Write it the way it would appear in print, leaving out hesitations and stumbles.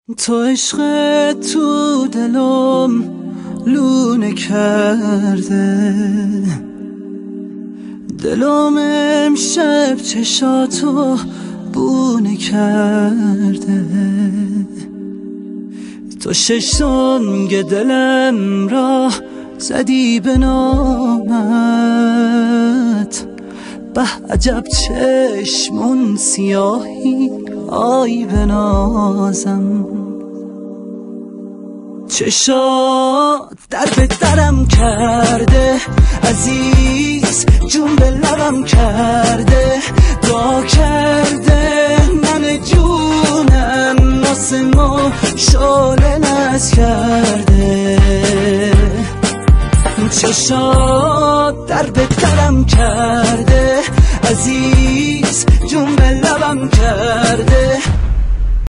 تو عشق تو دلم لونه کرده، دلم امشب چشاتو بونه کرده. تو شش سنگ دلم را زدی به نامت، به عجب چشمون سیاهی آی بنازم. چشات در به درم کرده عزیز، جون به لبم کرده، دعا کرده من جونم واسه ما شعله نز کرده. چشات در به درم کرده عزیز، جون به لبم کرده،